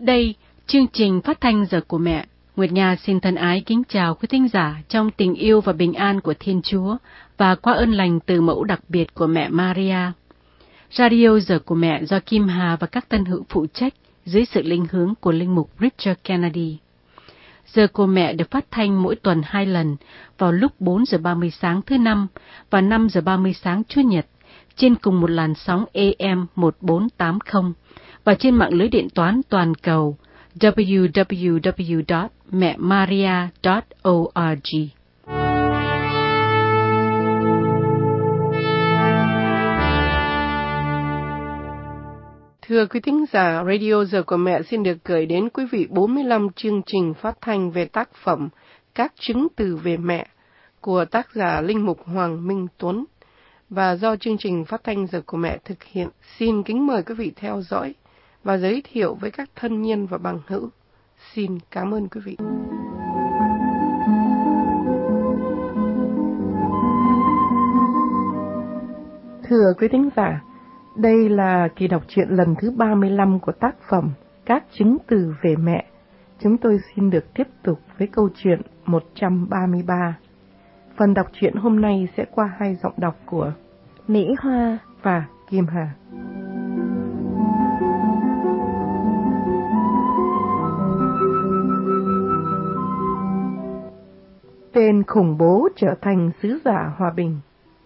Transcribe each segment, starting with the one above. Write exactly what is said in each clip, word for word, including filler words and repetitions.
đây, chương trình phát thanh Giờ của Mẹ. Nguyệt Nga xin thân ái kính chào quý thính giả trong tình yêu và bình an của Thiên Chúa và qua ơn lành từ mẫu đặc biệt của mẹ Maria. Radio Giờ của Mẹ do Kim Hà và các tân hữu phụ trách dưới sự linh hướng của linh mục Richard Kennedy. Giờ của Mẹ được phát thanh mỗi tuần hai lần vào lúc bốn giờ ba mươi sáng thứ Năm và năm giờ ba mươi sáng Chủ nhật trên cùng một làn sóng A M một bốn tám không và trên mạng lưới điện toán toàn cầu w w w chấm mẹ maria chấm org. Thưa quý thính giả, Radio Giờ của Mẹ xin được gửi đến quý vị bốn mươi lăm chương trình phát thanh về tác phẩm Các chứng từ về mẹ của tác giả linh mục Hoàng Minh Tuấn. Và do chương trình phát thanh Giờ của Mẹ thực hiện, xin kính mời quý vị theo dõi và giới thiệu với các thân nhân và bằng hữu. Xin cảm ơn quý vị. Thưa quý thính giả, đây là kỳ đọc truyện lần thứ ba mươi lăm của tác phẩm Các chứng từ về mẹ. Chúng tôi xin được tiếp tục với câu chuyện một trăm ba mươi ba. Phần đọc truyện hôm nay sẽ qua hai giọng đọc của Mỹ Hoa và Kim Hà. Tên khủng bố trở thành sứ giả hòa bình.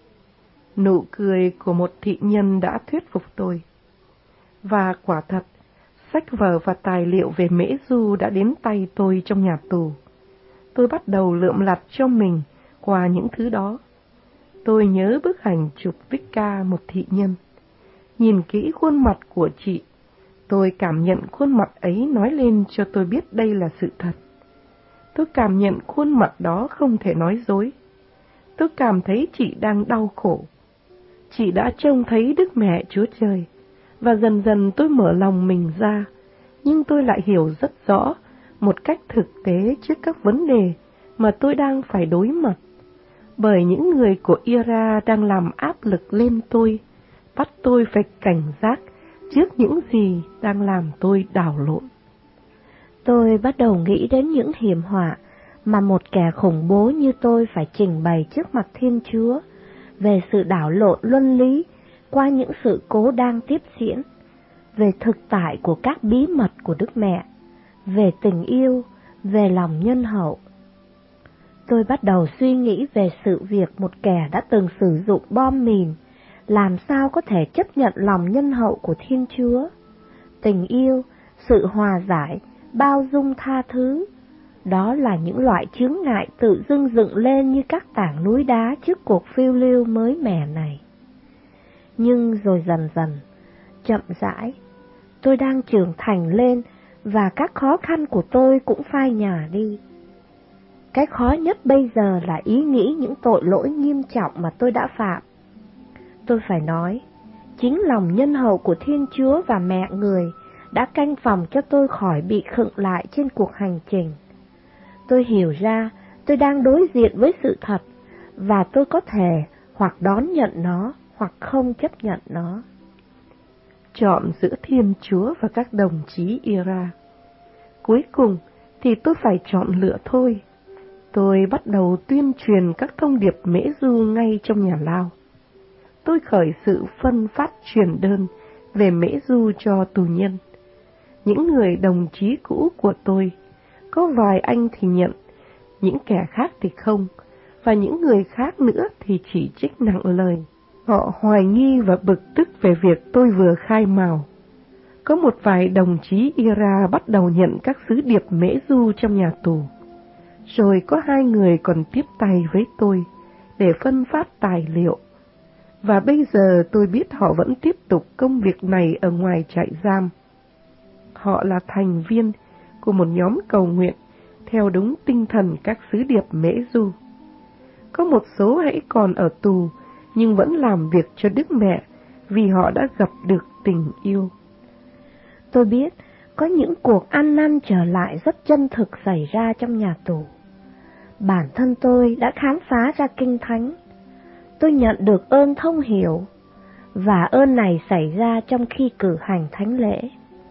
Nụ cười của một thị nhân đã thuyết phục tôi. Và quả thật, sách vở và tài liệu về Mễ Du đã đến tay tôi trong nhà tù. Tôi bắt đầu lượm lặt cho mình qua những thứ đó. Tôi nhớ bức ảnh chụp Vicka, một thị nhân. Nhìn kỹ khuôn mặt của chị, tôi cảm nhận khuôn mặt ấy nói lên cho tôi biết đây là sự thật. Tôi cảm nhận khuôn mặt đó không thể nói dối. Tôi cảm thấy chị đang đau khổ. Chị đã trông thấy Đức Mẹ Chúa Trời, và dần dần tôi mở lòng mình ra, nhưng tôi lại hiểu rất rõ một cách thực tế trước các vấn đề mà tôi đang phải đối mặt, bởi những người của Ira đang làm áp lực lên tôi, bắt tôi phải cảnh giác trước những gì đang làm tôi đảo lộn. Tôi bắt đầu nghĩ đến những hiểm họa mà một kẻ khủng bố như tôi phải trình bày trước mặt Thiên Chúa, về sự đảo lộn luân lý qua những sự cố đang tiếp diễn, về thực tại của các bí mật của Đức Mẹ, về tình yêu, về lòng nhân hậu. Tôi bắt đầu suy nghĩ về sự việc một kẻ đã từng sử dụng bom mìn, làm sao có thể chấp nhận lòng nhân hậu của Thiên Chúa, tình yêu, sự hòa giải, bao dung tha thứ. Đó là những loại chướng ngại tự dưng dựng lên như các tảng núi đá trước cuộc phiêu lưu mới mẻ này. Nhưng rồi dần dần, chậm rãi, tôi đang trưởng thành lên và các khó khăn của tôi cũng phai nhòa đi. Cái khó nhất bây giờ là ý nghĩ những tội lỗi nghiêm trọng mà tôi đã phạm. Tôi phải nói, chính lòng nhân hậu của Thiên Chúa và mẹ người đã canh phòng cho tôi khỏi bị khựng lại trên cuộc hành trình. Tôi hiểu ra tôi đang đối diện với sự thật, và tôi có thể hoặc đón nhận nó hoặc không chấp nhận nó. Chọn giữa Thiên Chúa và các đồng chí Ira. Cuối cùng thì tôi phải chọn lựa thôi. Tôi bắt đầu tuyên truyền các thông điệp Mễ Du ngay trong nhà lao. Tôi khởi sự phân phát truyền đơn về Mễ Du cho tù nhân. Những người đồng chí cũ của tôi, có vài anh thì nhận, những kẻ khác thì không, và những người khác nữa thì chỉ trích nặng lời. Họ hoài nghi và bực tức về việc tôi vừa khai mào. Có một vài đồng chí Ira bắt đầu nhận các sứ điệp Mễ Du trong nhà tù. Rồi có hai người còn tiếp tay với tôi để phân phát tài liệu. Và bây giờ tôi biết họ vẫn tiếp tục công việc này ở ngoài trại giam. Họ là thành viên của một nhóm cầu nguyện theo đúng tinh thần các sứ điệp Mễ Du. Có một số hãy còn ở tù nhưng vẫn làm việc cho Đức Mẹ vì họ đã gặp được tình yêu. Tôi biết có những cuộc ăn năn trở lại rất chân thực xảy ra trong nhà tù. Bản thân tôi đã khám phá ra Kinh Thánh. Tôi nhận được ơn thông hiểu, và ơn này xảy ra trong khi cử hành thánh lễ.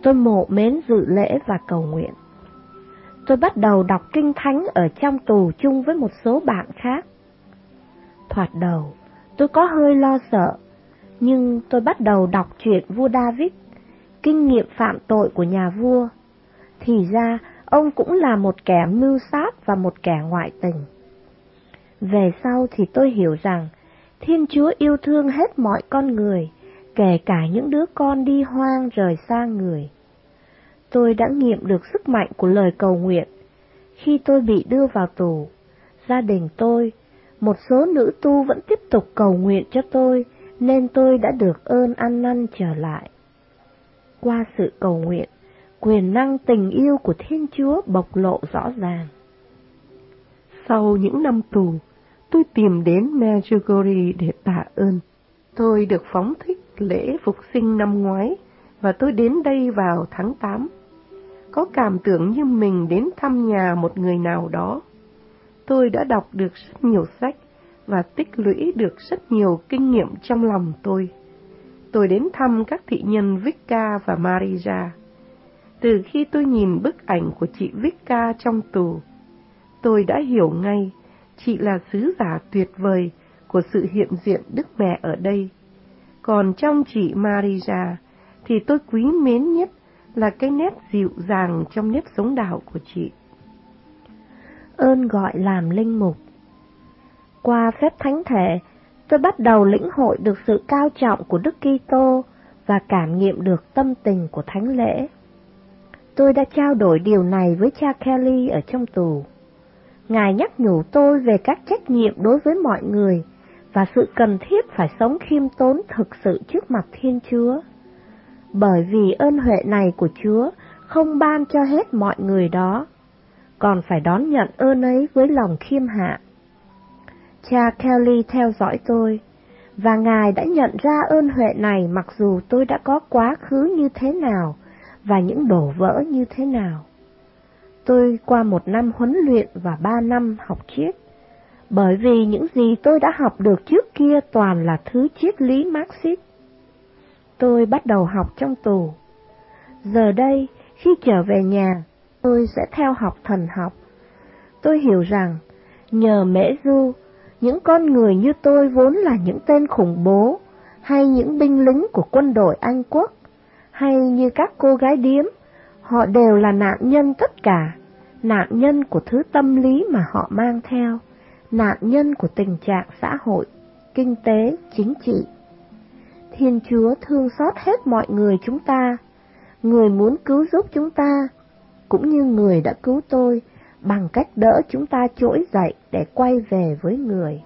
tôi mộ mến dự lễ và cầu nguyện. Tôi bắt đầu đọc kinh thánh ở trong tù chung với một số bạn khác. Thoạt đầu, tôi có hơi lo sợ, nhưng tôi bắt đầu đọc chuyện vua David, kinh nghiệm phạm tội của nhà vua. Thì ra, ông cũng là một kẻ mưu sát và một kẻ ngoại tình. Về sau thì tôi hiểu rằng, Thiên Chúa yêu thương hết mọi con người, kể cả những đứa con đi hoang rời xa người. Tôi đã nghiệm được sức mạnh của lời cầu nguyện. Khi tôi bị đưa vào tù, gia đình tôi, một số nữ tu vẫn tiếp tục cầu nguyện cho tôi, nên tôi đã được ơn ăn năn trở lại. Qua sự cầu nguyện, quyền năng tình yêu của Thiên Chúa bộc lộ rõ ràng. Sau những năm tù, tôi tìm đến Medjugorje để tạ ơn. Tôi được phóng thích lễ Phục sinh năm ngoái, và tôi đến đây vào tháng tám. Có cảm tưởng như mình đến thăm nhà một người nào đó. Tôi đã đọc được rất nhiều sách và tích lũy được rất nhiều kinh nghiệm trong lòng tôi. Tôi đến thăm các thị nhân Vicka và Maria. Từ khi tôi nhìn bức ảnh của chị Vicka trong tù, tôi đã hiểu ngay chị là sứ giả tuyệt vời của sự hiện diện Đức Mẹ ở đây. Còn trong chị Maria thì tôi quý mến nhất là cái nét dịu dàng trong nếp sống đạo của chị. Ơn gọi làm linh mục. Qua phép thánh thể, tôi bắt đầu lĩnh hội được sự cao trọng của Đức Kitô và cảm nghiệm được tâm tình của thánh lễ. Tôi đã trao đổi điều này với cha Kelly ở trong tù. Ngài nhắc nhủ tôi về các trách nhiệm đối với mọi người và sự cần thiết phải sống khiêm tốn thực sự trước mặt Thiên Chúa. Bởi vì ơn huệ này của Chúa không ban cho hết mọi người đó, còn phải đón nhận ơn ấy với lòng khiêm hạ. Cha Kelly theo dõi tôi, và Ngài đã nhận ra ơn huệ này mặc dù tôi đã có quá khứ như thế nào và những đổ vỡ như thế nào. Tôi qua một năm huấn luyện và ba năm học triết, bởi vì những gì tôi đã học được trước kia toàn là thứ triết lý Marxist. Tôi bắt đầu học trong tù. Giờ đây, khi trở về nhà, tôi sẽ theo học thần học. Tôi hiểu rằng, nhờ Mễ Du, những con người như tôi vốn là những tên khủng bố, hay những binh lính của quân đội Anh Quốc, hay như các cô gái điếm, họ đều là nạn nhân tất cả, nạn nhân của thứ tâm lý mà họ mang theo, nạn nhân của tình trạng xã hội, kinh tế, chính trị. Thiên Chúa thương xót hết mọi người chúng ta, người muốn cứu giúp chúng ta, cũng như người đã cứu tôi, bằng cách đỡ chúng ta trỗi dậy để quay về với người.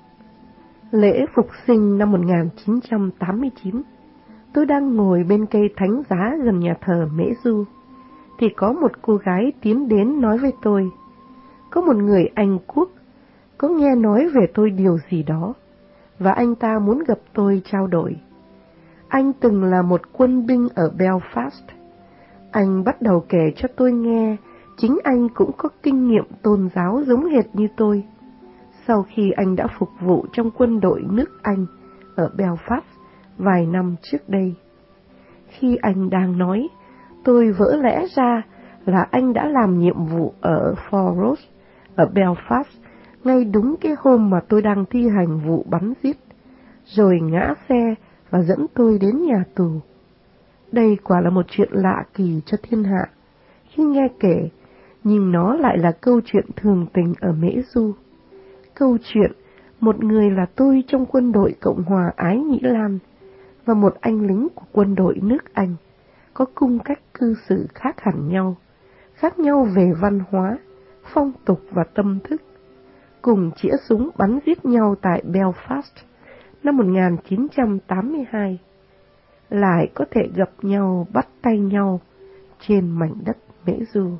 Lễ Phục sinh năm một nghìn chín trăm tám mươi chín, tôi đang ngồi bên cây thánh giá gần nhà thờ Mễ Du, thì có một cô gái tiến đến nói với tôi, có một người Anh Quốc, có nghe nói về tôi điều gì đó, và anh ta muốn gặp tôi trao đổi. Anh từng là một quân binh ở Belfast. Anh bắt đầu kể cho tôi nghe, chính anh cũng có kinh nghiệm tôn giáo giống hệt như tôi. Sau khi anh đã phục vụ trong quân đội nước Anh ở Belfast vài năm trước đây. Khi anh đang nói, tôi vỡ lẽ ra là anh đã làm nhiệm vụ ở Four Roads, ở Belfast, ngay đúng cái hôm mà tôi đang thi hành vụ bắn giết, rồi ngã xe và dẫn tôi đến nhà tù. Đây quả là một chuyện lạ kỳ cho thiên hạ khi nghe kể, nhưng nó lại là câu chuyện thường tình ở Mễ Du. Câu chuyện một người là tôi trong quân đội Cộng hòa Ái Nhĩ Lan và một anh lính của quân đội nước Anh có cung cách cư xử khác hẳn nhau, khác nhau về văn hóa, phong tục và tâm thức, cùng chĩa súng bắn giết nhau tại Belfast năm một nghìn chín trăm tám mươi hai, lại có thể gặp nhau bắt tay nhau trên mảnh đất Mễ Du.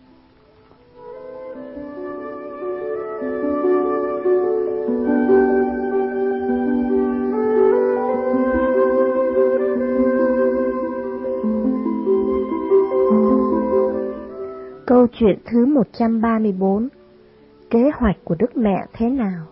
Câu chuyện thứ một trăm ba mươi bốn. Kế hoạch của Đức Mẹ thế nào?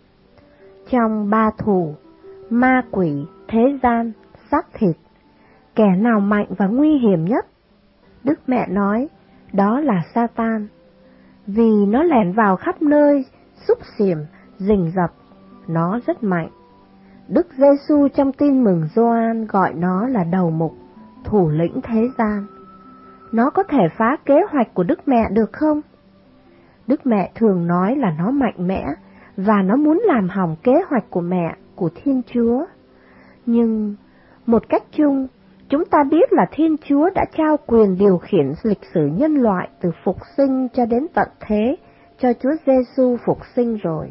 Trong ba thù, ma quỷ, thế gian, xác thịt, kẻ nào mạnh và nguy hiểm nhất? Đức Mẹ nói, đó là Sa-tan, vì nó lẻn vào khắp nơi, xúc xỉm, rình rập, nó rất mạnh. Đức Giê-xu trong Tin Mừng Gioan gọi nó là đầu mục, thủ lĩnh thế gian. Nó có thể phá kế hoạch của Đức Mẹ được không? Đức Mẹ thường nói là nó mạnh mẽ, và nó muốn làm hỏng kế hoạch của mẹ, của Thiên Chúa. Nhưng, một cách chung, chúng ta biết là Thiên Chúa đã trao quyền điều khiển lịch sử nhân loại từ phục sinh cho đến tận thế, cho Chúa Giê-xu phục sinh rồi.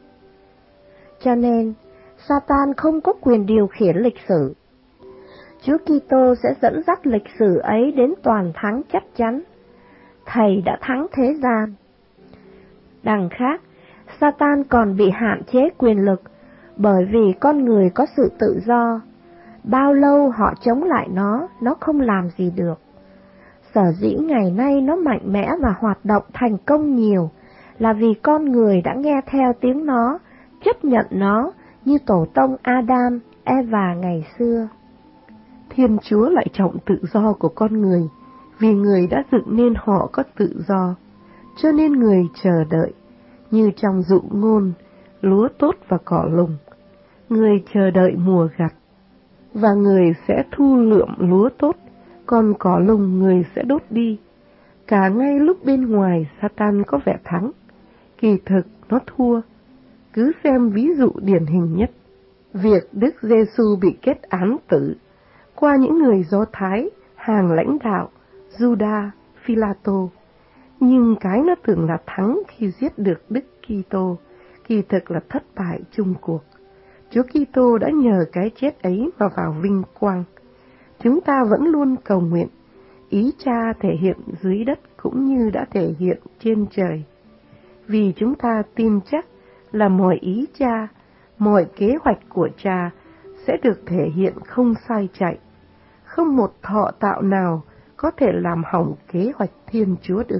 Cho nên, Sa-tan không có quyền điều khiển lịch sử. Chúa Kitô sẽ dẫn dắt lịch sử ấy đến toàn thắng chắc chắn. Thầy đã thắng thế gian. Đằng khác, Sa-tan còn bị hạn chế quyền lực, bởi vì con người có sự tự do. Bao lâu họ chống lại nó, nó không làm gì được. Sở dĩ ngày nay nó mạnh mẽ và hoạt động thành công nhiều, là vì con người đã nghe theo tiếng nó, chấp nhận nó như tổ tông Adam, Eva ngày xưa. Thiên Chúa lại trọng tự do của con người, vì người đã dựng nên họ có tự do, cho nên người chờ đợi, như trong dụ ngôn, lúa tốt và cỏ lùng. Người chờ đợi mùa gặt, và người sẽ thu lượm lúa tốt, còn cỏ lùng người sẽ đốt đi. Cả ngay lúc bên ngoài Sa-tan có vẻ thắng, kỳ thực nó thua. Cứ xem ví dụ điển hình nhất, việc Đức Giê-xu bị kết án tử qua những người Do Thái, hàng lãnh đạo, Juda, Phi-la-tô. Nhưng cái nó tưởng là thắng khi giết được Đức Kitô, kỳ thực là thất bại chung cuộc. Chúa Kitô đã nhờ cái chết ấy mà vào vinh quang. Chúng ta vẫn luôn cầu nguyện, ý Cha thể hiện dưới đất cũng như đã thể hiện trên trời. Vì chúng ta tin chắc là mọi ý Cha, mọi kế hoạch của Cha sẽ được thể hiện không sai chạy. Không một thọ tạo nào có thể làm hỏng kế hoạch Thiên Chúa được.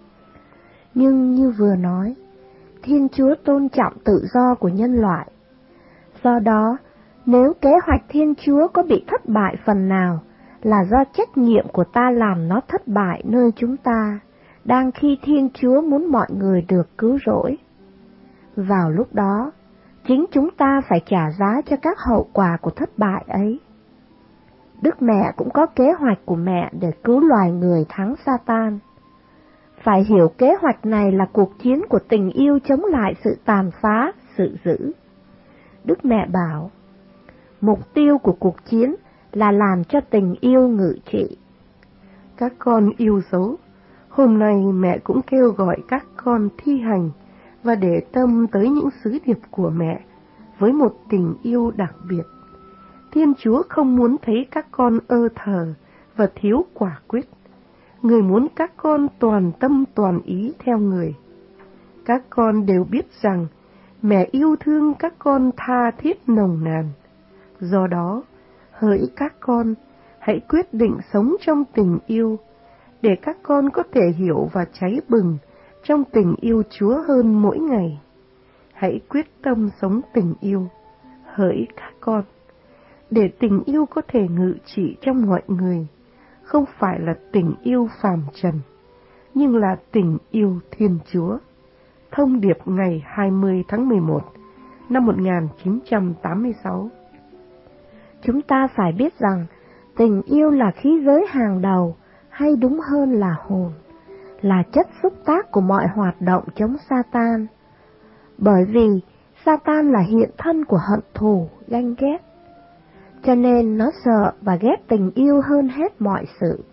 Nhưng như vừa nói, Thiên Chúa tôn trọng tự do của nhân loại. Do đó, nếu kế hoạch Thiên Chúa có bị thất bại phần nào, là do trách nhiệm của ta làm nó thất bại nơi chúng ta, đang khi Thiên Chúa muốn mọi người được cứu rỗi. Vào lúc đó, chính chúng ta phải trả giá cho các hậu quả của thất bại ấy. Đức Mẹ cũng có kế hoạch của mẹ để cứu loài người thắng Sa-tan. Phải hiểu kế hoạch này là cuộc chiến của tình yêu chống lại sự tàn phá, sự dữ. Đức Mẹ bảo, mục tiêu của cuộc chiến là làm cho tình yêu ngự trị. Các con yêu dấu, hôm nay mẹ cũng kêu gọi các con thi hành và để tâm tới những sứ điệp của mẹ với một tình yêu đặc biệt. Thiên Chúa không muốn thấy các con ơ thờ và thiếu quả quyết. Người muốn các con toàn tâm toàn ý theo người. Các con đều biết rằng mẹ yêu thương các con tha thiết nồng nàn. Do đó, hỡi các con, hãy quyết định sống trong tình yêu, để các con có thể hiểu và cháy bừng trong tình yêu Chúa hơn mỗi ngày. Hãy quyết tâm sống tình yêu, hỡi các con, để tình yêu có thể ngự trị trong mọi người, không phải là tình yêu phàm trần, nhưng là tình yêu Thiên Chúa. Thông điệp ngày hai mươi tháng mười một năm một nghìn chín trăm tám mươi sáu. Chúng ta phải biết rằng tình yêu là khí giới hàng đầu, hay đúng hơn là hồn, là chất xúc tác của mọi hoạt động chống Sa-tan. Bởi vì Sa-tan là hiện thân của hận thù, ganh ghét, cho nên nó sợ và ghét tình yêu hơn hết mọi sự.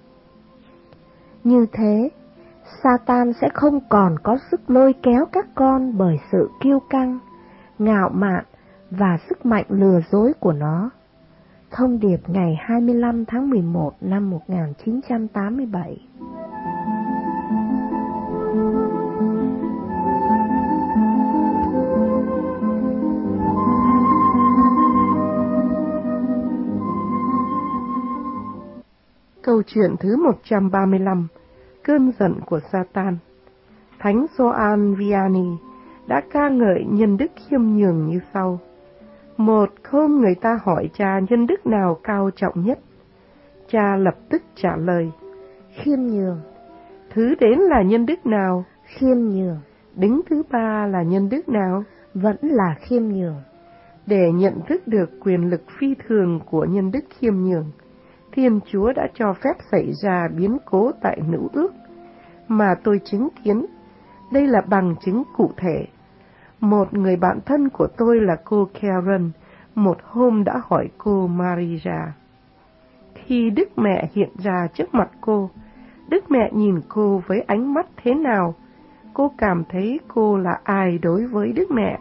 Như thế, Sa-tan sẽ không còn có sức lôi kéo các con bởi sự kiêu căng, ngạo mạn và sức mạnh lừa dối của nó. Thông điệp ngày hai mươi lăm tháng mười một năm một nghìn chín trăm tám mươi bảy. Câu chuyện thứ một trăm ba mươi lăm, cơn giận của Sa-tan. Thánh Gioan Vianney đã ca ngợi nhân đức khiêm nhường như sau. Một hôm người ta hỏi cha nhân đức nào cao trọng nhất. Cha lập tức trả lời. Khiêm nhường. Thứ đến là nhân đức nào? Khiêm nhường. Đứng thứ ba là nhân đức nào? Vẫn là khiêm nhường. Để nhận thức được quyền lực phi thường của nhân đức khiêm nhường, Thiên Chúa đã cho phép xảy ra biến cố tại Nữ Ước mà tôi chứng kiến. Đây là bằng chứng cụ thể. Một người bạn thân của tôi là cô Karen, một hôm đã hỏi cô Maria. Khi Đức Mẹ hiện ra trước mặt cô, Đức Mẹ nhìn cô với ánh mắt thế nào? Cô cảm thấy cô là ai đối với Đức Mẹ?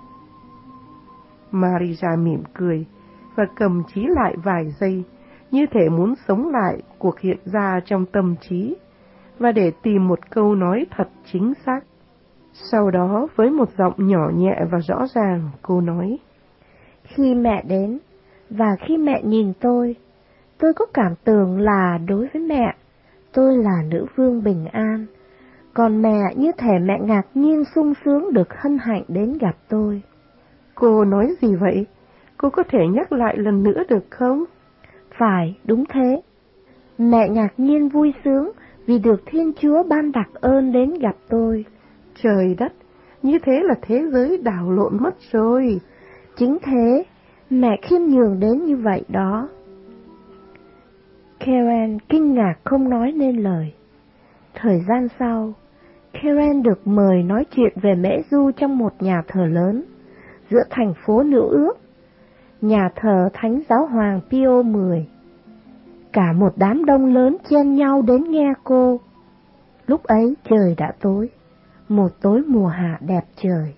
Maria mỉm cười và cầm trí lại vài giây, như thể muốn sống lại cuộc hiện ra trong tâm trí, và để tìm một câu nói thật chính xác. Sau đó, với một giọng nhỏ nhẹ và rõ ràng, cô nói: Khi mẹ đến, và khi mẹ nhìn tôi, tôi có cảm tưởng là đối với mẹ, tôi là nữ vương bình an, còn mẹ như thể mẹ ngạc nhiên sung sướng được hân hạnh đến gặp tôi. Cô nói gì vậy? Cô có thể nhắc lại lần nữa được không? Phải, đúng thế. Mẹ ngạc nhiên vui sướng vì được Thiên Chúa ban đặc ơn đến gặp tôi. Trời đất, như thế là thế giới đảo lộn mất rồi. Chính thế, mẹ khiêm nhường đến như vậy đó. Karen kinh ngạc không nói nên lời. Thời gian sau, Karen được mời nói chuyện về Mễ Du trong một nhà thờ lớn giữa thành phố Nữ Ước, nhà thờ Thánh Giáo Hoàng Pio mười. Cả một đám đông lớn chen nhau đến nghe cô. Lúc ấy trời đã tối, một tối mùa hạ đẹp trời.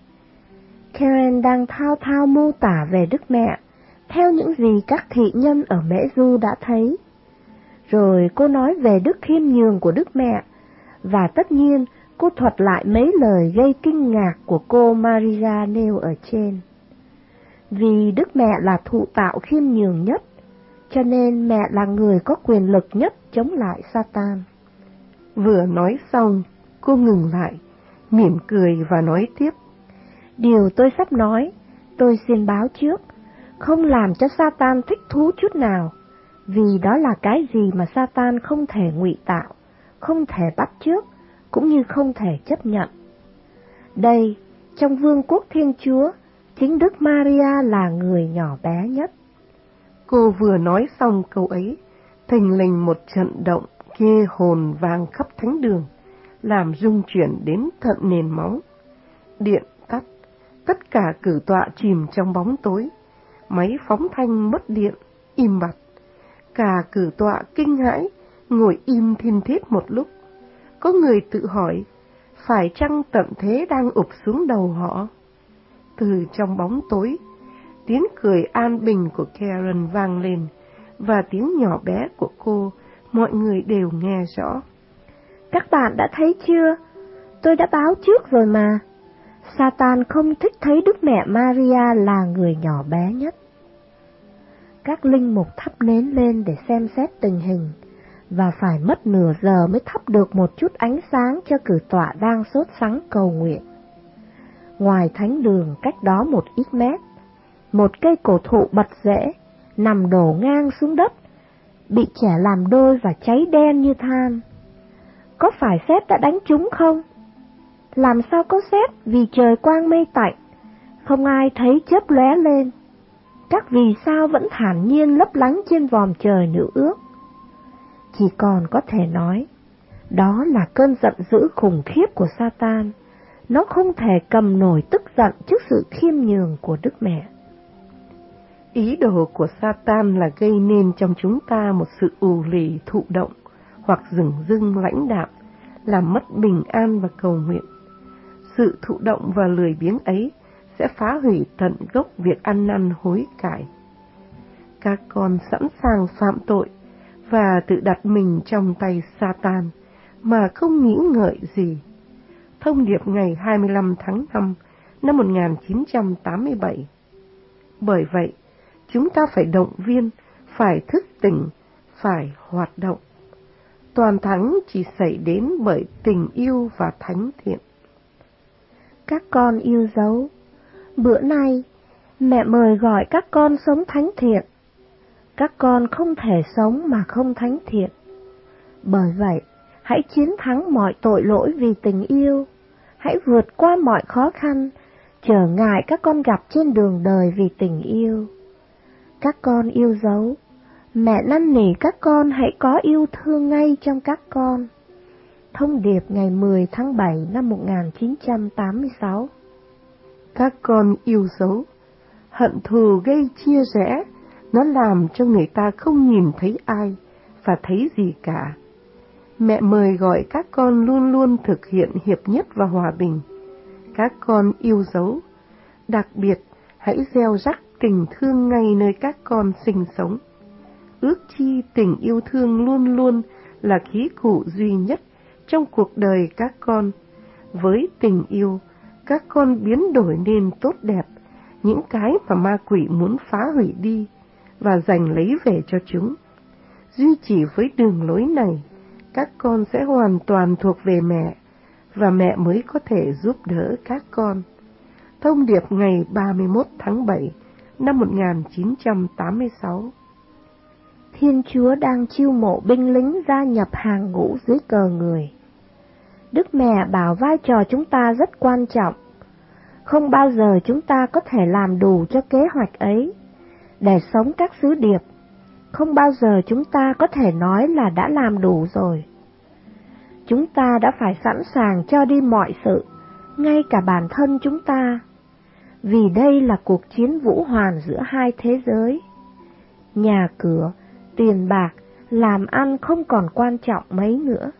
Karen đang thao thao mô tả về Đức Mẹ, theo những gì các thị nhân ở Mễ Du đã thấy. Rồi cô nói về đức khiêm nhường của Đức Mẹ, và tất nhiên cô thuật lại mấy lời gây kinh ngạc của cô Maria nêu ở trên. Vì Đức Mẹ là thụ tạo khiêm nhường nhất, cho nên mẹ là người có quyền lực nhất chống lại Satan. Vừa nói xong, cô ngừng lại, mỉm cười và nói tiếp. Điều tôi sắp nói, tôi xin báo trước, không làm cho Satan thích thú chút nào, vì đó là cái gì mà Satan không thể ngụy tạo, không thể bắt chước, cũng như không thể chấp nhận. Đây, trong vương quốc Thiên Chúa, chính Đức Maria là người nhỏ bé nhất. Cô vừa nói xong câu ấy, thình lình một trận động ghê hồn vang khắp thánh đường, làm rung chuyển đến tận nền móng. Điện tắt, tất cả cử tọa chìm trong bóng tối, máy phóng thanh mất điện, im bặt. Cả cử tọa kinh hãi, ngồi im thiên thiết một lúc. Có người tự hỏi, phải chăng tận thế đang ụp xuống đầu họ? Từ trong bóng tối, tiếng cười an bình của Karen vang lên, và tiếng nhỏ bé của cô, mọi người đều nghe rõ. Các bạn đã thấy chưa? Tôi đã báo trước rồi mà. Satan không thích thấy Đức Mẹ Maria là người nhỏ bé nhất. Các linh mục thắp nến lên để xem xét tình hình, và phải mất nửa giờ mới thắp được một chút ánh sáng cho cử tọa đang sốt sắng cầu nguyện. Ngoài thánh đường cách đó một ít mét, một cây cổ thụ bật rễ, nằm đổ ngang xuống đất, bị chẻ làm đôi và cháy đen như than. Có phải sét đã đánh chúng không? Làm sao có sét, vì trời quang mây tạnh, không ai thấy chớp lóe lên. Các vì sao vẫn thản nhiên lấp lánh trên vòm trời Nữ Ước. Chỉ còn có thể nói, đó là cơn giận dữ khủng khiếp của Satan. Nó không thể cầm nổi tức giận trước sự khiêm nhường của Đức Mẹ. Ý đồ của Satan là gây nên trong chúng ta một sự ù lì thụ động, hoặc dửng dưng lãnh đạm, làm mất bình an và cầu nguyện. Sự thụ động và lười biếng ấy sẽ phá hủy tận gốc việc ăn năn hối cải. Các con sẵn sàng phạm tội và tự đặt mình trong tay Satan mà không nghĩ ngợi gì. Thông điệp ngày hai mươi lăm tháng năm năm một nghìn chín trăm tám mươi bảy. Bởi vậy, chúng ta phải động viên, phải thức tỉnh, phải hoạt động. Toàn thắng chỉ xảy đến bởi tình yêu và thánh thiện. Các con yêu dấu, bữa nay mẹ mời gọi các con sống thánh thiện. các con không thể sống mà không thánh thiện. Bởi vậy, hãy chiến thắng mọi tội lỗi vì tình yêu. Hãy vượt qua mọi khó khăn, trở ngại các con gặp trên đường đời vì tình yêu. Các con yêu dấu, mẹ năn nỉ các con hãy có yêu thương ngay trong các con. Thông điệp ngày mười tháng bảy năm một nghìn chín trăm tám mươi sáu. Các con yêu dấu, hận thù gây chia rẽ, nó làm cho người ta không nhìn thấy ai và thấy gì cả. Mẹ mời gọi các con luôn luôn thực hiện hiệp nhất và hòa bình. Các con yêu dấu, đặc biệt hãy gieo rắc tình thương ngay nơi các con sinh sống. Ước chi tình yêu thương luôn luôn là khí cụ duy nhất trong cuộc đời các con. Với tình yêu, các con biến đổi nên tốt đẹp, những cái mà ma quỷ muốn phá hủy đi và giành lấy về cho chúng. Duy trì với đường lối này, các con sẽ hoàn toàn thuộc về mẹ, và mẹ mới có thể giúp đỡ các con. Thông điệp ngày ba mươi mốt tháng bảy năm một nghìn chín trăm tám mươi sáu. Thiên Chúa đang chiêu mộ binh lính gia nhập hàng ngũ dưới cờ Người. Đức Mẹ bảo vai trò chúng ta rất quan trọng. Không bao giờ chúng ta có thể làm đủ cho kế hoạch ấy. Để sống các sứ điệp, không bao giờ chúng ta có thể nói là đã làm đủ rồi. Chúng ta đã phải sẵn sàng cho đi mọi sự, ngay cả bản thân chúng ta. Vì đây là cuộc chiến vũ hoàn giữa hai thế giới. Nhà cửa, tiền bạc, làm ăn không còn quan trọng mấy nữa.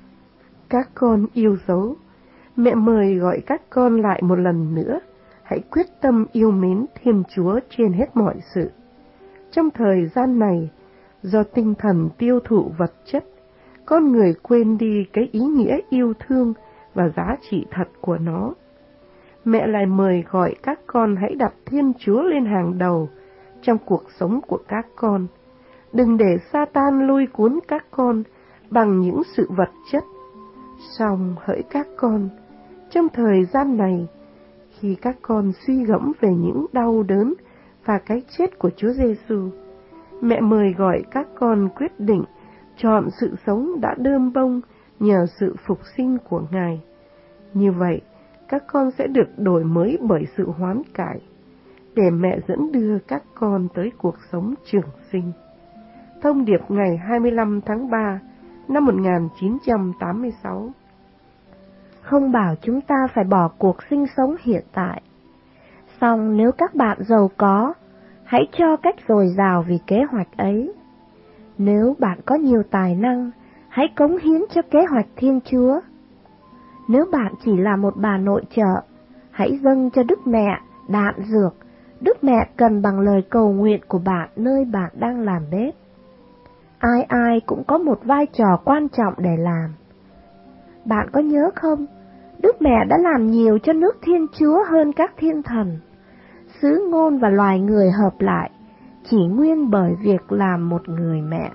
Các con yêu dấu, mẹ mời gọi các con lại một lần nữa, hãy quyết tâm yêu mến Thiên Chúa trên hết mọi sự. Trong thời gian này, do tinh thần tiêu thụ vật chất, con người quên đi cái ý nghĩa yêu thương và giá trị thật của nó. Mẹ lại mời gọi các con hãy đặt Thiên Chúa lên hàng đầu trong cuộc sống của các con. Đừng để Sa-tan lôi cuốn các con bằng những sự vật chất. Song hỡi các con, trong thời gian này, khi các con suy gẫm về những đau đớn và cái chết của Chúa Giêsu, mẹ mời gọi các con quyết định chọn sự sống đã đơm bông nhờ sự phục sinh của Ngài. Như vậy, các con sẽ được đổi mới bởi sự hoán cải, để mẹ dẫn đưa các con tới cuộc sống trường sinh. Thông điệp ngày hai mươi lăm tháng ba năm một nghìn chín trăm tám mươi sáu. Không bảo chúng ta phải bỏ cuộc sinh sống hiện tại. Song nếu các bạn giàu có, hãy cho cách dồi dào vì kế hoạch ấy. Nếu bạn có nhiều tài năng, hãy cống hiến cho kế hoạch Thiên Chúa. Nếu bạn chỉ là một bà nội trợ, hãy dâng cho Đức Mẹ đạn dược Đức Mẹ cần bằng lời cầu nguyện của bạn nơi bạn đang làm bếp. Ai ai cũng có một vai trò quan trọng để làm. Bạn có nhớ không? Đức Mẹ đã làm nhiều cho nước Thiên Chúa hơn các thiên thần. Xứ ngôn và loài người hợp lại, chỉ nguyên bởi việc làm một người mẹ.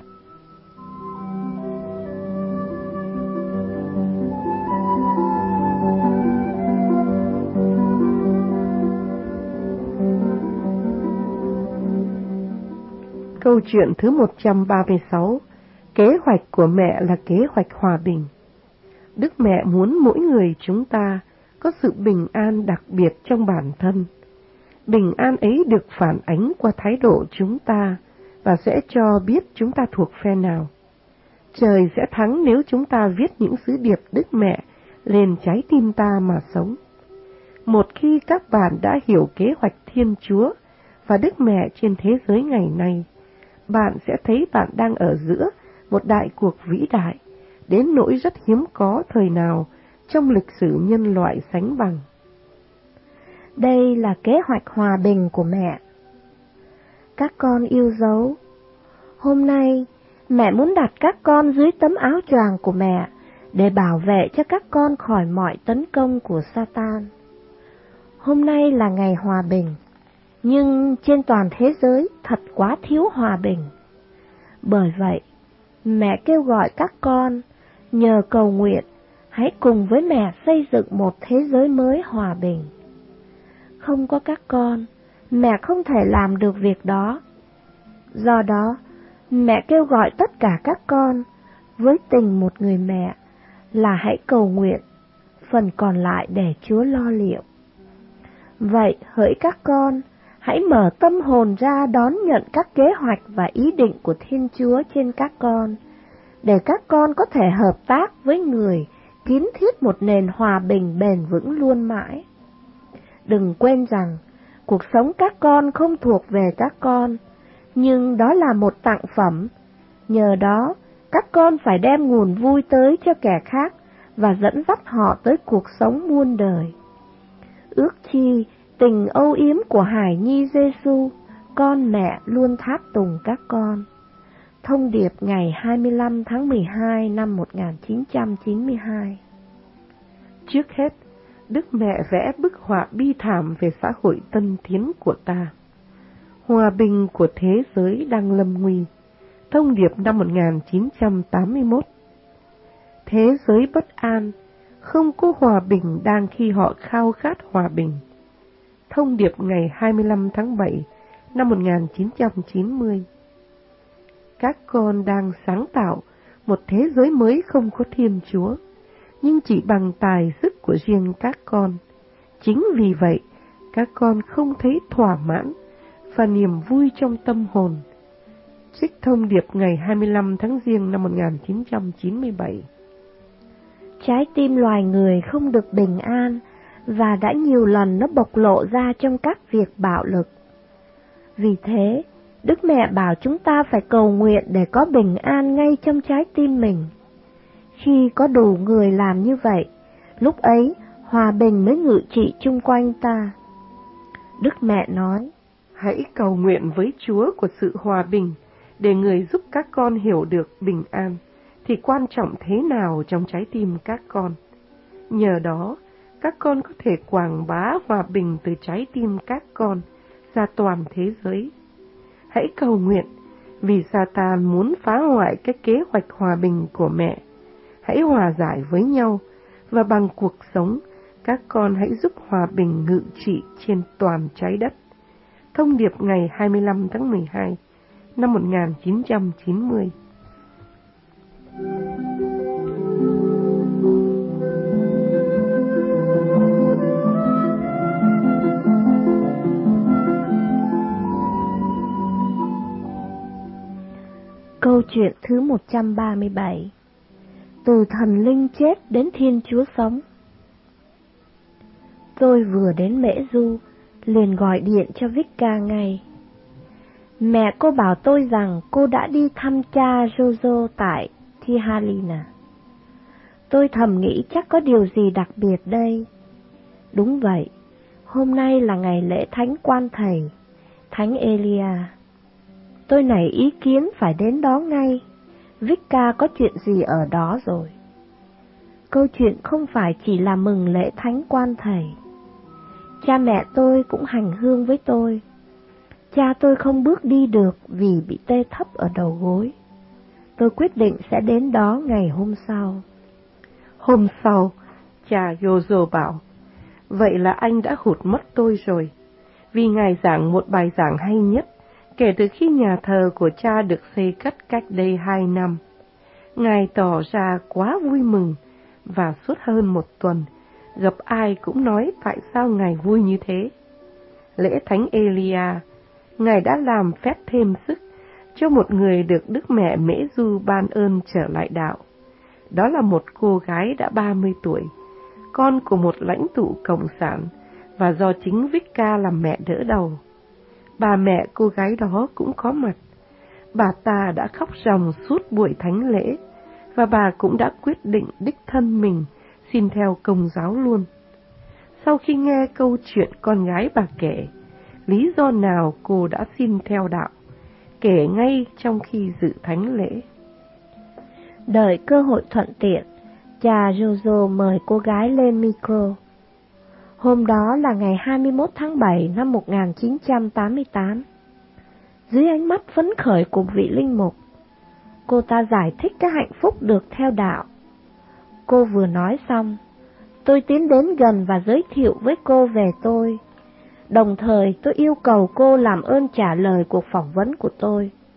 Câu chuyện thứ một trăm ba mươi sáu. Kế hoạch của mẹ là kế hoạch hòa bình. Đức Mẹ muốn mỗi người chúng ta có sự bình an đặc biệt trong bản thân. Bình an ấy được phản ánh qua thái độ chúng ta và sẽ cho biết chúng ta thuộc phe nào. Trời sẽ thắng nếu chúng ta viết những sứ điệp Đức Mẹ lên trái tim ta mà sống. Một khi các bạn đã hiểu kế hoạch Thiên Chúa và Đức Mẹ trên thế giới ngày nay, bạn sẽ thấy bạn đang ở giữa một đại cuộc vĩ đại, đến nỗi rất hiếm có thời nào trong lịch sử nhân loại sánh bằng. Đây là kế hoạch hòa bình của mẹ. Các con yêu dấu, hôm nay mẹ muốn đặt các con dưới tấm áo choàng của mẹ để bảo vệ cho các con khỏi mọi tấn công của Sa-tan. Hôm nay là ngày hòa bình, nhưng trên toàn thế giới thật quá thiếu hòa bình. Bởi vậy, mẹ kêu gọi các con, nhờ cầu nguyện, hãy cùng với mẹ xây dựng một thế giới mới hòa bình. Không có các con, mẹ không thể làm được việc đó. Do đó, mẹ kêu gọi tất cả các con, với tình một người mẹ, là hãy cầu nguyện, phần còn lại để Chúa lo liệu. Vậy hỡi các con, hãy mở tâm hồn ra đón nhận các kế hoạch và ý định của Thiên Chúa trên các con, để các con có thể hợp tác với người, kiến thiết một nền hòa bình bền vững luôn mãi. Đừng quên rằng, cuộc sống các con không thuộc về các con, nhưng đó là một tặng phẩm. Nhờ đó, các con phải đem nguồn vui tới cho kẻ khác và dẫn dắt họ tới cuộc sống muôn đời. Ước chi tình âu yếm của hài nhi Giêsu, con mẹ luôn tháp tùng các con. Thông điệp ngày hai mươi lăm tháng mười hai năm một nghìn chín trăm chín mươi hai. Trước hết, Đức Mẹ vẽ bức họa bi thảm về xã hội tân tiến của ta. Hòa bình của thế giới đang lâm nguy. Thông điệp năm một nghìn chín trăm tám mươi mốt. Thế giới bất an, không có hòa bình đang khi họ khao khát hòa bình. Thông điệp ngày hai mươi lăm tháng bảy năm một nghìn chín trăm chín mươi. Các con đang sáng tạo một thế giới mới không có Thiên Chúa, nhưng chỉ bằng tài sức của riêng các con. Chính vì vậy, các con không thấy thỏa mãn và niềm vui trong tâm hồn. Trích thông điệp ngày hai mươi lăm tháng Giêng năm một nghìn chín trăm chín mươi bảy. Trái tim loài người không được bình an, và đã nhiều lần nó bộc lộ ra trong các việc bạo lực. Vì thế, Đức Mẹ bảo chúng ta phải cầu nguyện để có bình an ngay trong trái tim mình. Khi có đủ người làm như vậy, lúc ấy hòa bình mới ngự trị chung quanh ta. Đức Mẹ nói, hãy cầu nguyện với Chúa của sự hòa bình, để Người giúp các con hiểu được bình an thì quan trọng thế nào trong trái tim các con. Nhờ đó, các con có thể quảng bá hòa bình từ trái tim các con ra toàn thế giới. Hãy cầu nguyện vì Satan muốn phá hoại cái kế hoạch hòa bình của mẹ. Hãy hòa giải với nhau, và bằng cuộc sống, các con hãy giúp hòa bình ngự trị trên toàn trái đất. Thông điệp ngày hai mươi lăm tháng mười hai năm một nghìn chín trăm chín mươi. Câu chuyện thứ một trăm ba mươi bảy. Từ thần linh chết đến Thiên Chúa sống. Tôi vừa đến Mễ Du, liền gọi điện cho Vicka ngay. Mẹ cô bảo tôi rằng cô đã đi thăm cha Jojo tại Thihalina. Tôi thầm nghĩ chắc có điều gì đặc biệt đây. Đúng vậy, hôm nay là ngày lễ Thánh Quan Thầy, Thánh Elia. Tôi nảy ý kiến phải đến đó ngay. Vicka có chuyện gì ở đó rồi. Câu chuyện không phải chỉ là mừng lễ Thánh Quan Thầy. Cha mẹ tôi cũng hành hương với tôi. Cha tôi không bước đi được vì bị tê thấp ở đầu gối. Tôi quyết định sẽ đến đó ngày hôm sau. Hôm sau, cha Yozo bảo, vậy là anh đã hụt mất tôi rồi, vì ngài giảng một bài giảng hay nhất kể từ khi nhà thờ của cha được xây cất cách đây hai năm. Ngài tỏ ra quá vui mừng, và suốt hơn một tuần, gặp ai cũng nói tại sao ngài vui như thế. Lễ Thánh Elia, ngài đã làm phép thêm sức cho một người được Đức Mẹ Mễ Du ban ơn trở lại đạo. Đó là một cô gái đã ba mươi tuổi, con của một lãnh tụ cộng sản, và do chính Vicka làm mẹ đỡ đầu. Bà mẹ cô gái đó cũng có mặt. Bà ta đã khóc ròng suốt buổi thánh lễ, và bà cũng đã quyết định đích thân mình xin theo Công giáo luôn. Sau khi nghe câu chuyện con gái bà kể, lý do nào cô đã xin theo đạo, kể ngay trong khi dự thánh lễ. Đợi cơ hội thuận tiện, cha Jojo mời cô gái lên micro. Hôm đó là ngày hai mươi mốt tháng bảy năm một nghìn chín trăm tám mươi tám. Dưới ánh mắt phấn khởi của vị linh mục, cô ta giải thích cái hạnh phúc được theo đạo. Cô vừa nói xong, tôi tiến đến gần và giới thiệu với cô về tôi. Đồng thời tôi yêu cầu cô làm ơn trả lời cuộc phỏng vấn của tôi.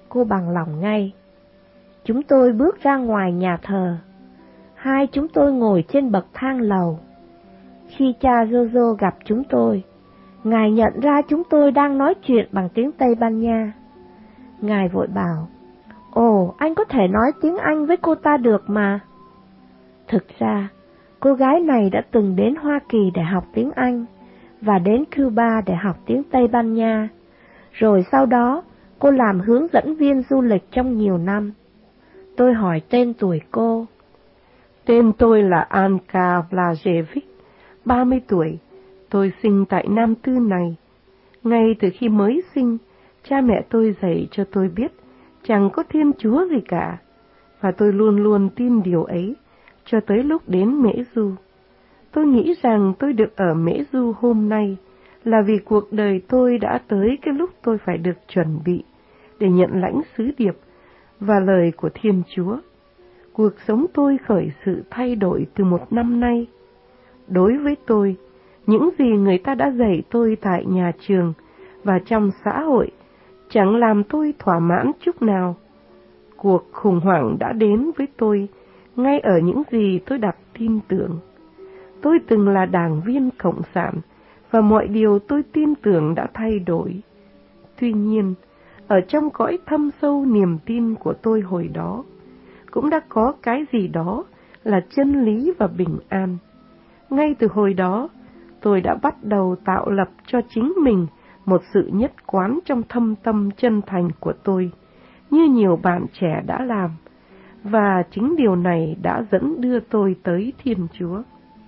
cô bằng lòng ngay. Chúng tôi bước ra ngoài nhà thờ. Hai chúng tôi ngồi trên bậc thang lầu. Khi cha Jojo gặp chúng tôi, Ngài nhận ra chúng tôi đang nói chuyện bằng tiếng Tây Ban Nha. Ngài vội bảo, ồ, anh có thể nói tiếng Anh với cô ta được mà. Thực ra, cô gái này đã từng đến Hoa Kỳ để học tiếng Anh, và đến Cuba để học tiếng Tây Ban Nha. Rồi sau đó, cô làm hướng dẫn viên du lịch trong nhiều năm. Tôi hỏi tên tuổi cô. Tên tôi là Anka Blažević, ba mươi tuổi. Tôi sinh tại Nam Tư này. Ngay từ khi mới sinh, cha mẹ tôi dạy cho tôi biết chẳng có Thiên Chúa gì cả, và tôi luôn luôn tin điều ấy cho tới lúc đến Mễ Du. Tôi nghĩ rằng tôi được ở Mễ Du hôm nay là vì cuộc đời tôi đã tới cái lúc tôi phải được chuẩn bị để nhận lãnh sứ điệp và lời của Thiên Chúa. Cuộc sống tôi khởi sự thay đổi từ một năm nay. Đối với tôi, những gì người ta đã dạy tôi tại nhà trường và trong xã hội chẳng làm tôi thỏa mãn chút nào. Cuộc khủng hoảng đã đến với tôi ngay ở những gì tôi đặt tin tưởng. Tôi từng là đảng viên Cộng sản và mọi điều tôi tin tưởng đã thay đổi. Tuy nhiên, ở trong cõi thâm sâu niềm tin của tôi hồi đó, cũng đã có cái gì đó là chân lý và bình an. Ngay từ hồi đó, tôi đã bắt đầu tạo lập cho chính mình một sự nhất quán trong thâm tâm chân thành của tôi, như nhiều bạn trẻ đã làm, và chính điều này đã dẫn đưa tôi tới Thiên Chúa.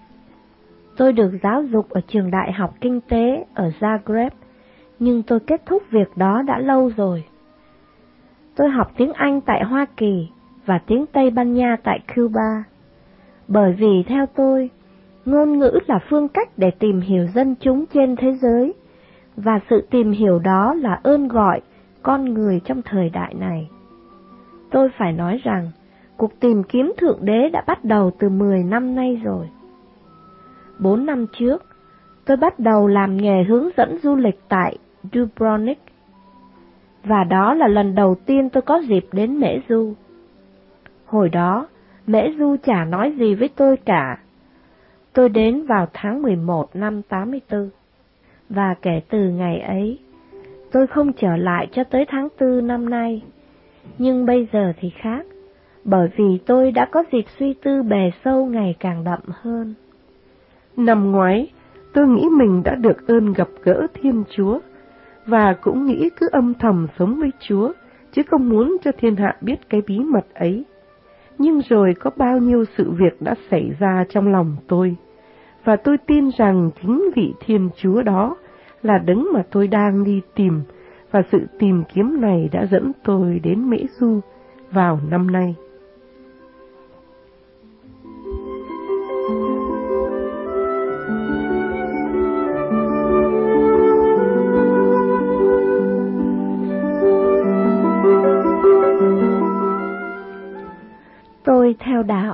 Tôi được giáo dục ở trường đại học kinh tế ở Zagreb, nhưng tôi kết thúc việc đó đã lâu rồi. Tôi học tiếng Anh tại Hoa Kỳ và tiếng Tây Ban Nha tại Cuba, bởi vì theo tôi, ngôn ngữ là phương cách để tìm hiểu dân chúng trên thế giới, và sự tìm hiểu đó là ơn gọi con người trong thời đại này. Tôi phải nói rằng, cuộc tìm kiếm Thượng Đế đã bắt đầu từ mười năm nay rồi. Bốn năm trước, tôi bắt đầu làm nghề hướng dẫn du lịch tại Dubrovnik, và đó là lần đầu tiên tôi có dịp đến Mễ Du. Hồi đó, Mễ Du chả nói gì với tôi cả. Tôi đến vào tháng mười một năm tám mươi tư, và kể từ ngày ấy, tôi không trở lại cho tới tháng tư năm nay. Nhưng bây giờ thì khác, bởi vì tôi đã có dịp suy tư bề sâu ngày càng đậm hơn. Năm ngoái, tôi nghĩ mình đã được ơn gặp gỡ Thiên Chúa, và cũng nghĩ cứ âm thầm sống với Chúa, chứ không muốn cho thiên hạ biết cái bí mật ấy. Nhưng rồi có bao nhiêu sự việc đã xảy ra trong lòng tôi, và tôi tin rằng chính vị Thiên Chúa đó là đấng mà tôi đang đi tìm, và sự tìm kiếm này đã dẫn tôi đến Mễ Du vào năm nay. Tôi theo đạo.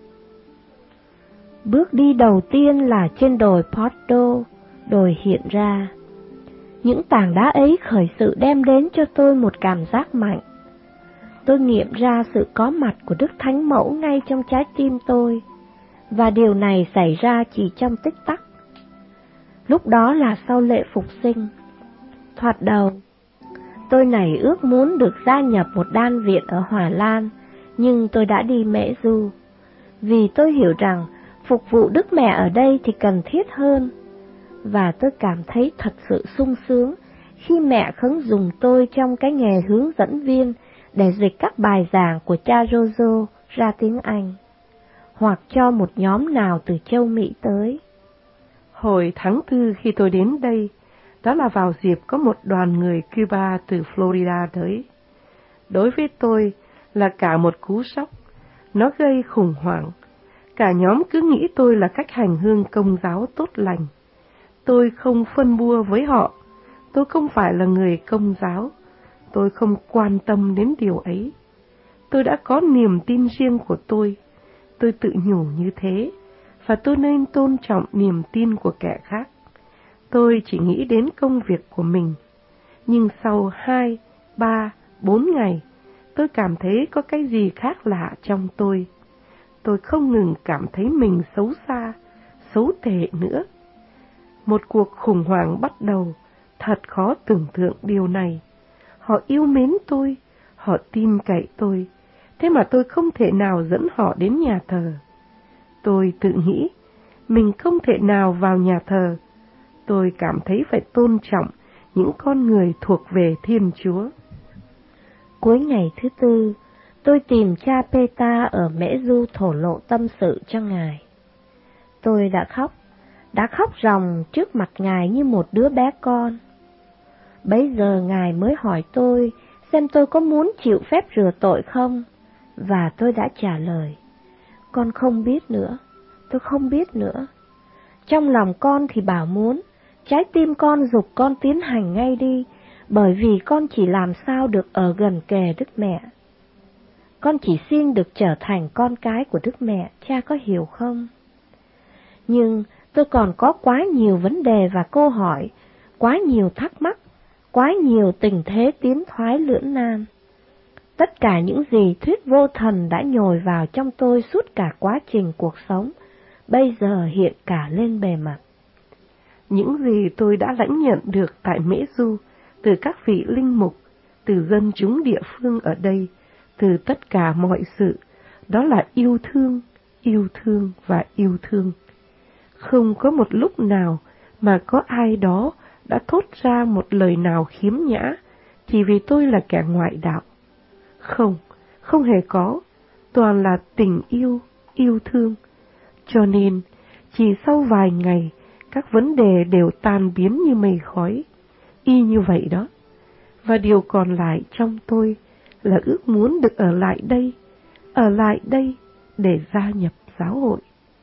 Bước đi đầu tiên là trên đồi Porto, đồi hiện ra. Những tảng đá ấy khởi sự đem đến cho tôi một cảm giác mạnh. Tôi nghiệm ra sự có mặt của Đức Thánh Mẫu ngay trong trái tim tôi, và điều này xảy ra chỉ trong tích tắc. Lúc đó là sau lễ phục sinh. Thoạt đầu, tôi nảy ước muốn được gia nhập một đan viện ở Hòa Lan, nhưng tôi đã đi Mễ Du, vì tôi hiểu rằng phục vụ Đức Mẹ ở đây thì cần thiết hơn, và tôi cảm thấy thật sự sung sướng khi mẹ khấn dùng tôi trong cái nghề hướng dẫn viên để dịch các bài giảng của cha Jojo ra tiếng Anh, hoặc cho một nhóm nào từ châu Mỹ tới. Hồi tháng tư khi tôi đến đây, đó là vào dịp có một đoàn người Cuba từ Florida tới. Đối với tôi là cả một cú sốc, nó gây khủng hoảng. Cả nhóm cứ nghĩ tôi là cách hành hương công giáo tốt lành. Tôi không phân bua với họ, tôi không phải là người công giáo, tôi không quan tâm đến điều ấy. Tôi đã có niềm tin riêng của tôi, tôi tự nhủ như thế, và tôi nên tôn trọng niềm tin của kẻ khác. Tôi chỉ nghĩ đến công việc của mình. Nhưng sau hai, ba, bốn ngày, tôi cảm thấy có cái gì khác lạ trong tôi. Tôi không ngừng cảm thấy mình xấu xa, xấu tệ nữa. Một cuộc khủng hoảng bắt đầu, thật khó tưởng tượng điều này. Họ yêu mến tôi, họ tin cậy tôi, thế mà tôi không thể nào dẫn họ đến nhà thờ. Tôi tự nghĩ, mình không thể nào vào nhà thờ. Tôi cảm thấy phải tôn trọng những con người thuộc về Thiên Chúa. Cuối ngày thứ tư, tôi tìm cha Peta ở Mễ Du thổ lộ tâm sự cho Ngài. Tôi đã khóc, đã khóc ròng trước mặt Ngài như một đứa bé con. Bấy giờ Ngài mới hỏi tôi xem tôi có muốn chịu phép rửa tội không, và tôi đã trả lời, con không biết nữa, tôi không biết nữa. Trong lòng con thì bảo muốn, trái tim con giục con tiến hành ngay đi, bởi vì con chỉ làm sao được ở gần kề Đức Mẹ. Con chỉ xin được trở thành con cái của Đức Mẹ, cha có hiểu không? Nhưng tôi còn có quá nhiều vấn đề và câu hỏi, quá nhiều thắc mắc, quá nhiều tình thế tiến thoái lưỡng nan. Tất cả những gì thuyết vô thần đã nhồi vào trong tôi suốt cả quá trình cuộc sống, bây giờ hiện cả lên bề mặt. Những gì tôi đã lãnh nhận được tại Mễ Du, từ các vị linh mục, từ dân chúng địa phương ở đây, từ tất cả mọi sự, đó là yêu thương, yêu thương và yêu thương. Không có một lúc nào mà có ai đó đã thốt ra một lời nào khiếm nhã, chỉ vì tôi là kẻ ngoại đạo. Không, không hề có, toàn là tình yêu, yêu thương. Cho nên, chỉ sau vài ngày, các vấn đề đều tan biến như mây khói, y như vậy đó. Và điều còn lại trong tôi là ước muốn được ở lại đây, ở lại đây để gia nhập giáo hội.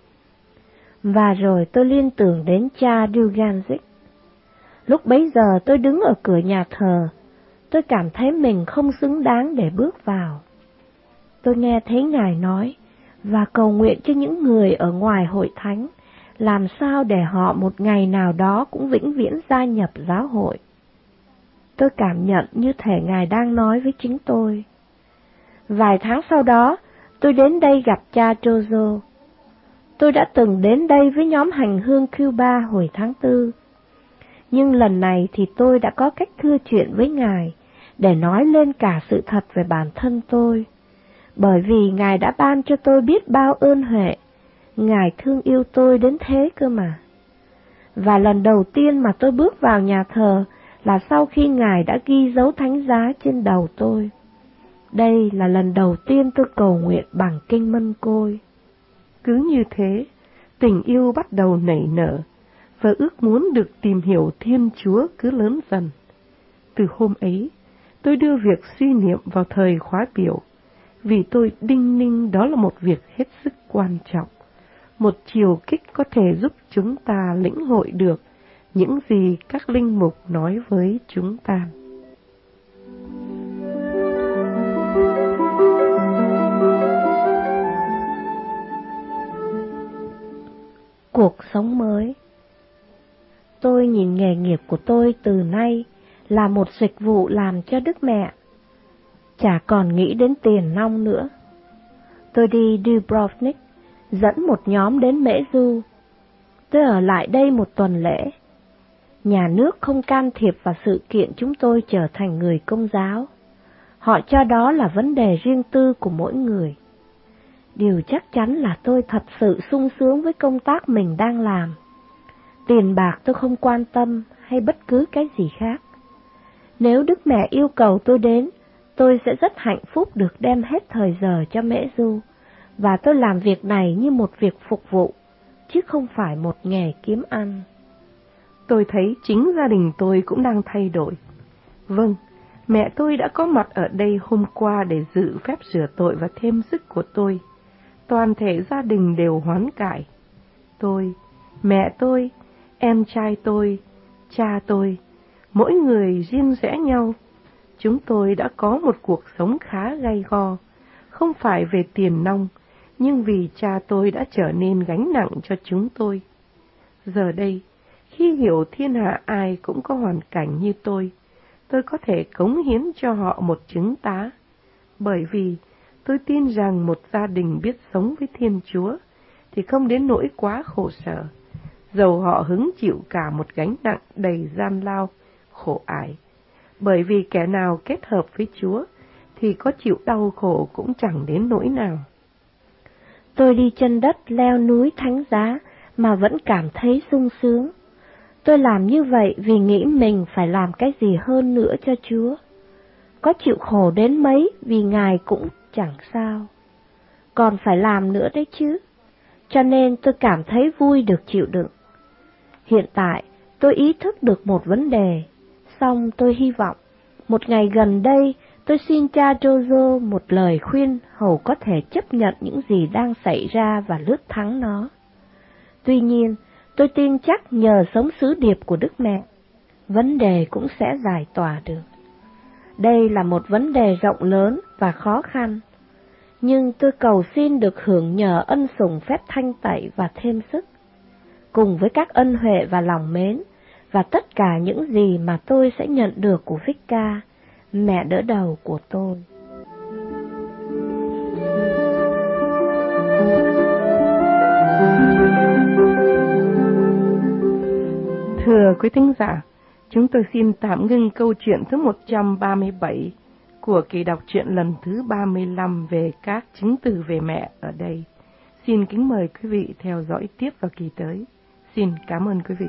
Và rồi tôi liên tưởng đến cha Duganzik. Lúc bấy giờ tôi đứng ở cửa nhà thờ, tôi cảm thấy mình không xứng đáng để bước vào. Tôi nghe thấy Ngài nói, và cầu nguyện cho những người ở ngoài hội thánh, làm sao để họ một ngày nào đó cũng vĩnh viễn gia nhập giáo hội. Tôi cảm nhận như thể Ngài đang nói với chính tôi. Vài tháng sau đó, tôi đến đây gặp cha Trozo. Tôi đã từng đến đây với nhóm hành hương Cuba hồi tháng tư. Nhưng lần này thì tôi đã có cách thưa chuyện với Ngài để nói lên cả sự thật về bản thân tôi. Bởi vì Ngài đã ban cho tôi biết bao ơn huệ, Ngài thương yêu tôi đến thế cơ mà. Và lần đầu tiên mà tôi bước vào nhà thờ là sau khi Ngài đã ghi dấu thánh giá trên đầu tôi. Đây là lần đầu tiên tôi cầu nguyện bằng kinh Mân Côi. Cứ như thế, tình yêu bắt đầu nảy nở, và ước muốn được tìm hiểu Thiên Chúa cứ lớn dần. Từ hôm ấy, tôi đưa việc suy niệm vào thời khóa biểu, vì tôi đinh ninh đó là một việc hết sức quan trọng, một chiều kích có thể giúp chúng ta lĩnh hội được những gì các linh mục nói với chúng ta. Cuộc sống mới. Tôi nhìn nghề nghiệp của tôi từ nay là một dịch vụ làm cho Đức Mẹ. Chả còn nghĩ đến tiền nong nữa. Tôi đi Dubrovnik, dẫn một nhóm đến Mễ Du. Tôi ở lại đây một tuần lễ. Nhà nước không can thiệp vào sự kiện chúng tôi trở thành người Công giáo. Họ cho đó là vấn đề riêng tư của mỗi người. Điều chắc chắn là tôi thật sự sung sướng với công tác mình đang làm. Tiền bạc tôi không quan tâm hay bất cứ cái gì khác. Nếu Đức Mẹ yêu cầu tôi đến, tôi sẽ rất hạnh phúc được đem hết thời giờ cho Mễ Du, và tôi làm việc này như một việc phục vụ, chứ không phải một nghề kiếm ăn. Tôi thấy chính gia đình tôi cũng đang thay đổi. Vâng, mẹ tôi đã có mặt ở đây hôm qua để dự phép rửa tội và thêm sức của tôi. Toàn thể gia đình đều hoán cải. Tôi, mẹ tôi, em trai tôi, cha tôi, mỗi người riêng rẽ nhau. Chúng tôi đã có một cuộc sống khá gay go, không phải về tiền nong, nhưng vì cha tôi đã trở nên gánh nặng cho chúng tôi. Giờ đây, khi hiểu thiên hạ ai cũng có hoàn cảnh như tôi, tôi có thể cống hiến cho họ một chứng tá, bởi vì tôi tin rằng một gia đình biết sống với Thiên Chúa thì không đến nỗi quá khổ sở, dầu họ hứng chịu cả một gánh nặng đầy gian lao, khổ ải. Bởi vì kẻ nào kết hợp với Chúa thì có chịu đau khổ cũng chẳng đến nỗi nào. Tôi đi chân đất leo núi thánh giá mà vẫn cảm thấy sung sướng. Tôi làm như vậy vì nghĩ mình phải làm cái gì hơn nữa cho Chúa. Có chịu khổ đến mấy vì Ngài cũng chẳng sao. Còn phải làm nữa đấy chứ. Cho nên tôi cảm thấy vui được chịu đựng. Hiện tại tôi ý thức được một vấn đề, song tôi hy vọng một ngày gần đây tôi xin cha Jojo một lời khuyên hầu có thể chấp nhận những gì đang xảy ra và lướt thắng nó. Tuy nhiên, tôi tin chắc nhờ sống sứ điệp của Đức Mẹ, vấn đề cũng sẽ giải tỏa được. Đây là một vấn đề rộng lớn và khó khăn, nhưng tôi cầu xin được hưởng nhờ ân sủng phép thanh tẩy và thêm sức, cùng với các ân huệ và lòng mến, và tất cả những gì mà tôi sẽ nhận được của Vicca, mẹ đỡ đầu của tôi. Thưa quý thính giả, chúng tôi xin tạm ngưng câu chuyện thứ một trăm ba mươi bảy của kỳ đọc truyện lần thứ ba mươi lăm về các chứng từ về mẹ ở đây. Xin kính mời quý vị theo dõi tiếp vào kỳ tới. Xin cảm ơn quý vị.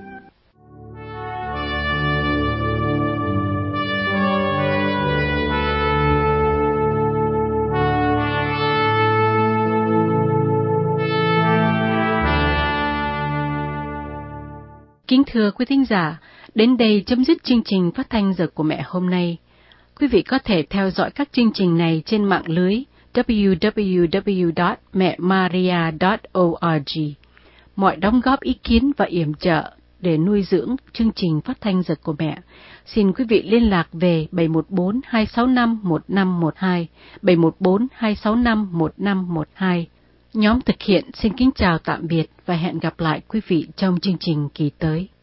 Kính thưa quý thính giả, đến đây chấm dứt chương trình phát thanh Giờ của Mẹ hôm nay. Quý vị có thể theo dõi các chương trình này trên mạng lưới w w w chấm mẹ maria chấm org. Mọi đóng góp ý kiến và yểm trợ để nuôi dưỡng chương trình phát thanh Giờ của Mẹ, xin quý vị liên lạc về bảy một bốn hai sáu năm một năm một hai, bảy một bốn hai sáu năm một năm một hai. Nhóm thực hiện xin kính chào tạm biệt và hẹn gặp lại quý vị trong chương trình kỳ tới.